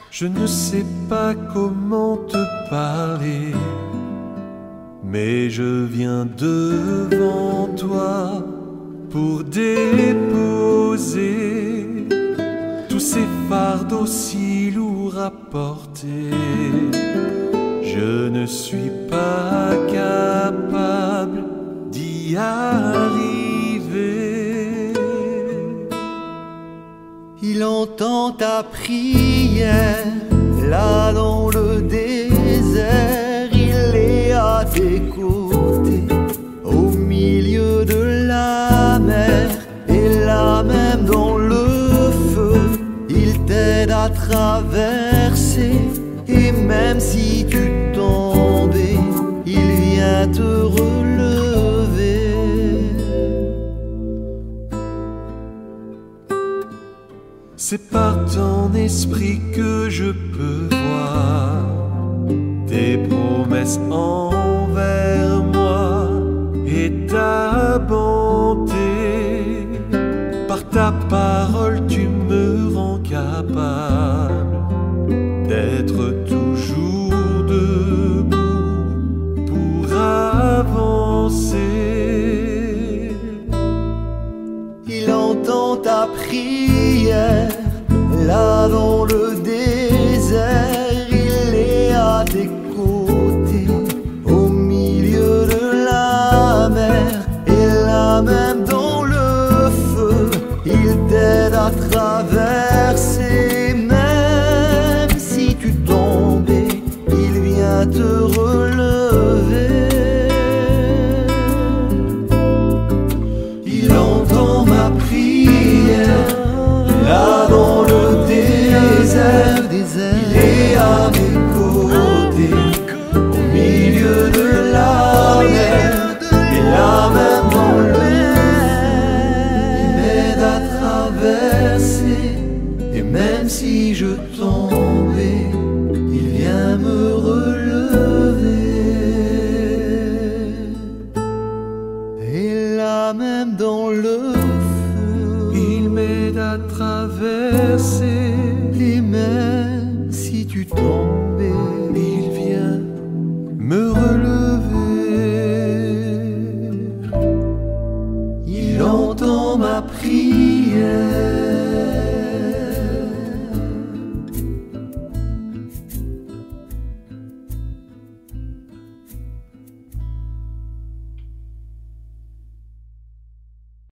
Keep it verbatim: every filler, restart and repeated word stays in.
Je ne sais pas comment te parler, mais je viens devant toi pour déposer tous ces fardeaux si lourds à porter. Je ne suis pas capable d'y arriver. Il entend ta prière là dans le désert, il est à tes côtés au milieu de la mer, et là même dans le feu il t'aide à traverser. Et même si tu tombais, il vient te relever. C'est par ton esprit que je peux voir tes promesses envers moi et ta bonté. Par ta parole tu me rends capable d'être toujours debout pour avancer. Il entend ta prière là dans le désert, il est à tes côtés au milieu de la mer, et là même dans le feu il t'aide à traverser. Même si tu tombais, il vient te relever. Il entend ma prière là dans le désert, il est à mes côtés au milieu de la mer, et là même dans le feu il m'aide à traverser. Et même si je tombais, il vient me relever. Et là même dans le feu Il m'aide à traverser. Et même si tu tombais, Il vient me relever. il entend ma prière.